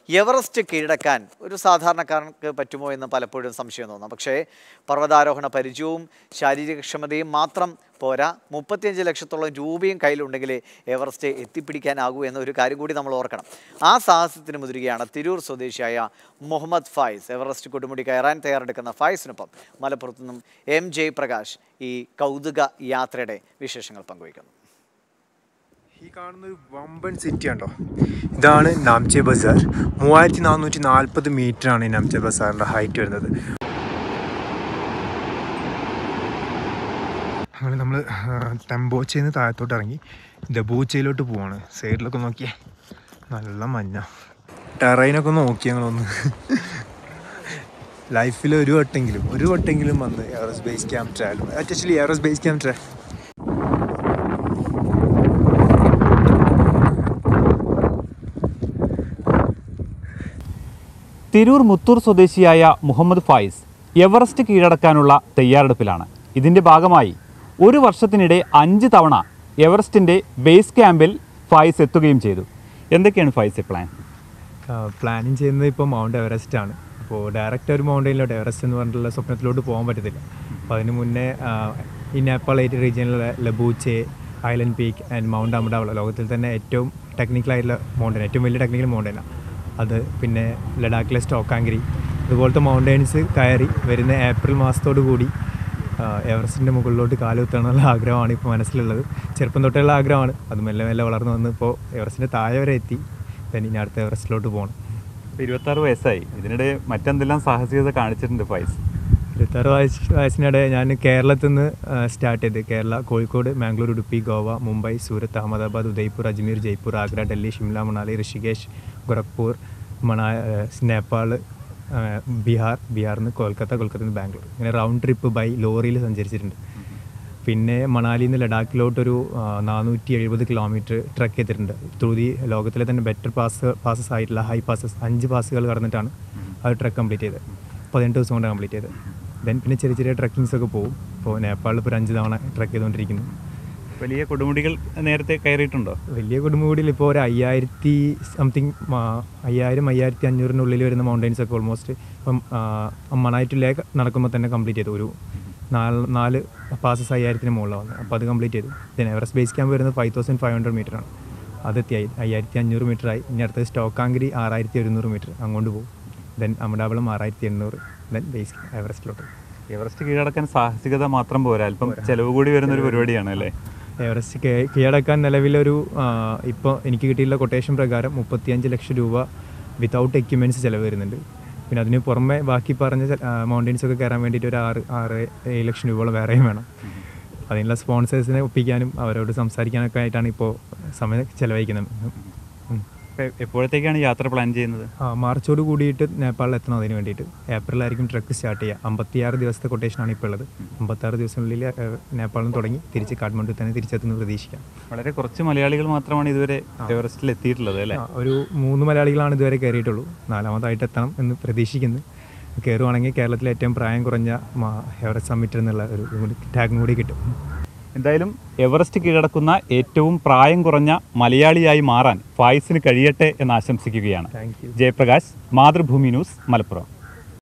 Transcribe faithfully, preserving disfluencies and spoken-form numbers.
Everest കീഴടക്കാൻ ഒരു സാധാരണക്കാരർക്ക് പറ്റുമോ എന്ന് പലപ്പോഴും സംശയം തോന്നാം. പക്ഷേ പർവ്വതാരോഹണ പരിചയവും ശാരീരികക്ഷമതയും മാത്രം പോരാ, മുപ്പത്തിയഞ്ച് ലക്ഷത്തോളം രൂപയും കയ്യിലുണ്ടെങ്കിലേ എവറസ്റ്റ് എത്തിപ്പിടിക്കാനാകൂ എന്ന ഒരു കാര്യം കൂടി നമ്മൾ ഓർക്കണം. ആ സാഹസത്തിന് മുതിരുകയാണ് തിരൂർ സ്വദേശിയായ മുഹമ്മദ് ഫായിസ്. എവറസ്റ്റ് കൊടുമുടി കയറാൻ തയ്യാറെടുക്കുന്ന ഫായിസിനൊപ്പം മലപ്പുറത്തു നിന്നും എം ജയപ്രകാശ് ഈ കൗതുക യാത്രയുടെ വിശേഷങ്ങൾ പങ്കുവയ്ക്കുന്നു. ഈ കാണുന്നൊരു വമ്പൻ സിറ്റി ഉണ്ടോ, ഇതാണ് നാംചെ ബസാർ. മൂവായിരത്തി നാനൂറ്റി നാൽപ്പത് മീറ്ററാണ് ഈ നാംചെ ബസാറിൻ്റെ ഹൈറ്റ് വരുന്നത്. അങ്ങനെ നമ്മൾ ടെമ്പോച്ചയിൽ നിന്ന് താഴത്തോട്ട് ഇറങ്ങി ദബൂച്ചയിലോട്ട് പോവാണ്. സൈഡിലൊക്കെ നോക്കിയേ, നല്ല മഞ്ഞ. ടെറൈനൊക്കെ നോക്കി ഞങ്ങളൊന്ന് ലൈഫിൽ ഒരു വട്ടെങ്കിലും ഒരു വട്ടെങ്കിലും വന്ന് Everest base camp trail, actually Everest base camp trail. Tirur Muthur സ്വദേശിയായ മുഹമ്മദ് ഫായിസ് എവറസ്റ്റ് കീഴടക്കാനുള്ള തയ്യാറെടുപ്പിലാണ്. ഇതിൻ്റെ ഭാഗമായി ഒരു വർഷത്തിനിടെ അഞ്ച് തവണ എവറസ്റ്റിൻ്റെ ബേസ് ക്യാമ്പിൽ ഫായിസ് എത്തുകയും ചെയ്തു. എന്തൊക്കെയാണ് ഫായിസ് പ്ലാൻ? പ്ലാനിങ് ചെയ്യുന്നത് ഇപ്പോൾ മൗണ്ട് എവറസ്റ്റ് ആണ്. അപ്പോൾ ഡയറക്റ്റ് ഒരു മൗണ്ടൈനിലോട്ട്, എവറസ്റ്റ് എന്ന് പറഞ്ഞിട്ടുള്ള സ്വപ്നത്തിലോട്ട് പോകാൻ പറ്റത്തില്ല. അപ്പോൾ അതിന് മുന്നേ ഈ നേപ്പാൾ ഏറ്റ് റീജിയനിലുള്ള Lobuche, Island Peak and mount Ama Dablam, ലോകത്തിൽ തന്നെ ഏറ്റവും ടെക്നിക്കലായിട്ടുള്ള മൗണ്ടൈൻ, ഏറ്റവും വലിയ ടെക്നിക്കൽ മൗണ്ടൈനാണ് അത്. പിന്നെ ലഡാക്കിലെ സ്റ്റോക്കാങ്കിരി, അതുപോലത്തെ മൗണ്ടൈൻസ് കയറി വരുന്ന ഏപ്രിൽ മാസത്തോടു കൂടി എവറസ്റ്റിൻ്റെ മുകളിലോട്ട് കാലുകുത്താനുള്ള ആഗ്രഹമാണ് ഇപ്പോൾ മനസ്സിലുള്ളത്. ചെറുപ്പം തൊട്ടുള്ള ആഗ്രഹമാണ്. അത് മെല്ലെ മെല്ലെ വളർന്നു വന്ന് ഇപ്പോൾ എവറസ്റ്റിൻ്റെ താഴെ വരെ എത്തി. then ഇനി അടുത്ത എവറസ്റ്റിലോട്ട് പോകണം. ഇരുപത്താറ് വയസ്സായി. ഇതിനിടെ മറ്റെന്തെല്ലാം സാഹസികത കാണിച്ചിട്ടുണ്ട് ഫായിസ്? ഇരുപത്താറ് വയസ്സ് വയസ്സിനിടെ ഞാൻ കേരളത്തിൽ നിന്ന് സ്റ്റാർട്ട് ചെയ്ത് കേരള, കോഴിക്കോട്, മാംഗ്ലൂർ, ഉടുപ്പി, ഗോവ, മുംബൈ, സൂരത്ത്, അഹമ്മദാബാദ്, ഉദയ്പൂർ, അജ്മീർ, ജയ്പൂർ, ആഗ്ര, ഡൽഹി, ഷിംല, മണാലി, ഋഷികേശ്, ഗോരഖ്പൂർ, മണാ നേപ്പാൾ, ബീഹാർ, ബീഹാറിൽ നിന്ന് കൊൽക്കത്ത, കൊൽക്കത്തയിൽ നിന്ന് ബാംഗ്ലൂർ, ഇങ്ങനെ റൗണ്ട് ട്രിപ്പ് ബൈ ലോറിയിൽ സഞ്ചരിച്ചിട്ടുണ്ട്. പിന്നെ മണാലിയിൽ നിന്ന് ലഡാക്കിലോട്ടൊരു നാനൂറ്റി എഴുപത് കിലോമീറ്റർ ട്രക്ക് ചെയ്തിട്ടുണ്ട്. ത്രൂ ദി ലോകത്തിലെ തന്നെ ബെറ്റർ പാസ് പാസസ് ആയിട്ടുള്ള ഹൈ പാസസ് അഞ്ച് പാസുകൾ കടന്നിട്ടാണ് ആ ട്രക്ക് കംപ്ലീറ്റ് ചെയ്തത്. പതിനെട്ട് ദിവസം കൊണ്ട് കംപ്ലീറ്റ് ചെയ്തത്. ദെൻ പിന്നെ ചെറിയ ചെറിയ ട്രക്കിങ്സ് ഒക്കെ പോകും. ഇപ്പോൾ നേപ്പാളിൽ ഇപ്പോൾ ഒരു അഞ്ച് തവണ ട്രക്ക് ചെയ്തുകൊണ്ടിരിക്കുന്നു. വലിയ കൊടുമുടികൾ നേരത്തെ കയറിയിട്ടുണ്ടോ? വലിയ കൊടുമുടിയിൽ ഇപ്പോൾ ഒരു അയ്യായിരത്തി സംതിങ് അയ്യായിരം അയ്യായിരത്തി അഞ്ഞൂറിനുള്ളിൽ വരുന്ന മൗണ്ടൈൻസ് ഒക്കെ ഓൾമോസ്റ്റ് ഇപ്പം മണാലി ടു ലേക്ക് നടക്കുമ്പോൾ തന്നെ കംപ്ലീറ്റ് ചെയ്തു. ഒരു നാല് നാല് പാസസ് അയ്യായിരത്തിന് മുകളിലാണ് വന്നത്. അപ്പോൾ അത് കംപ്ലീറ്റ് ചെയ്തു. ദെൻ എവറസ്റ്റ് ബേസ് ക്യാമ്പ് വരുന്നത് ഫൈവ് തൗസൻഡ് ഫൈവ് ഹൺഡ്രഡ് മീറ്ററാണ്. അതെത്തി അയ്യായിരത്തി അഞ്ഞൂറ് മീറ്ററായി. ഇനി അടുത്തത് സ്റ്റോക്കാങ്കിരി ആറായിരത്തി ഒരുന്നൂറ് മീറ്റർ അങ്ങോട്ട് പോകും. ദെൻ അമഡാവളം ആറായിരത്തി എണ്ണൂറ്. Then base എവറസ്റ്റിലോട്ട്. എവറസ്റ്റ് കീഴടക്കാൻ സാഹസികത മാത്രം പോരാ, അല്പം ചിലവ് കൂടി വരുന്നൊരു പരിപാടിയാണ് അല്ലേ? എവറസ്റ്റ് കീഴടക്കാൻ നിലവിലൊരു ഇപ്പോൾ എനിക്ക് കിട്ടിയുള്ള കൊട്ടേഷൻ പ്രകാരം മുപ്പത്തിയഞ്ച് ലക്ഷം രൂപ വിത്തൗട്ട് എക്യുപ്മെൻറ്റ്സ് ചിലവ് വരുന്നുണ്ട്. പിന്നെ അതിന് പുറമെ ബാക്കി പറഞ്ഞ മൗണ്ടൈൻസൊക്കെ കയറാൻ വേണ്ടിയിട്ട് ഒരു ആറ് ആറ് ഏഴ് ലക്ഷം രൂപയോളം വേറെയും വേണം. അതിനുള്ള സ്പോൺസേഴ്സിനെ ഒപ്പിക്കാനും അവരോട് സംസാരിക്കാനൊക്കെ ആയിട്ടാണ് ഇപ്പോൾ സമയം ചിലവഴിക്കുന്നത്. എപ്പോഴത്തേക്കാണ് യാത്ര പ്ലാൻ ചെയ്യുന്നത്? ആ മാർച്ചോട് കൂടിയിട്ട് നേപ്പാളിൽ എത്തണം. അതിന് വേണ്ടിയിട്ട് ഏപ്രിലായിരിക്കും ട്രക്ക് സ്റ്റാർട്ട് ചെയ്യുക. അമ്പത്തിയാറ് ദിവസത്തെ കൊട്ടേഷനാണ് ഇപ്പോൾ ഉള്ളത്. അമ്പത്താറ് ദിവസത്തിനുള്ളിൽ നേപ്പാളിൽ നിന്ന് തുടങ്ങി തിരിച്ച് കാഠ്മണ്ഡു തന്നെ തിരിച്ചെത്തുന്നത് പ്രതീക്ഷിക്കാം. വളരെ കുറച്ച് മലയാളികൾ മാത്രമാണ് ഇതുവരെ എവറസ്റ്റിൽ എത്തിയിട്ടുള്ളത് അല്ലേ? ഒരു മൂന്ന് മലയാളികളാണ് ഇതുവരെ കയറിയിട്ടുള്ളൂ. നാലാമതായിട്ട് എത്തണം എന്ന് പ്രതീക്ഷിക്കുന്നു. കയറുവാണെങ്കിൽ കേരളത്തിലെ ഏറ്റവും പ്രായം കുറഞ്ഞ എവറസ്റ്റ് സമ്മിറ്റ് എന്നുള്ള ഒരു ടാഗും കൂടി കിട്ടും. എന്തായാലും എവറസ്റ്റ് കീഴടക്കുന്ന ഏറ്റവും പ്രായം കുറഞ്ഞ മലയാളിയായി മാറാൻ ഫായിസിന് കഴിയട്ടെ എന്ന് ആശംസിക്കുകയാണ്. ജയപ്രകാശ്, മാതൃഭൂമി ന്യൂസ്, മലപ്പുറം.